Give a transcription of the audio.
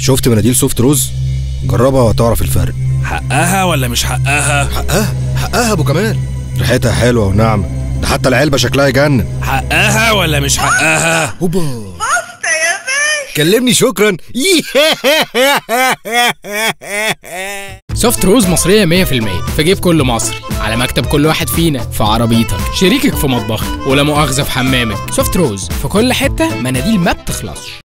شفت مناديل سوفت روز؟ جربها وهتعرف الفرق. حقها ولا مش حقها؟ حقها ابو كمال، ريحتها حلوه وناعمه، ده حتى العلبه شكلها يجنن. حقها ولا مش حقها؟ هوبا بسطة يا باشا. كلمني شكرا. سوفت روز مصرية 100% في جيب كل مصري، على مكتب كل واحد فينا، في عربيتك، شريكك في مطبخك، ولا مؤاخذة في حمامك. سوفت روز في كل حتة، مناديل ما بتخلصش.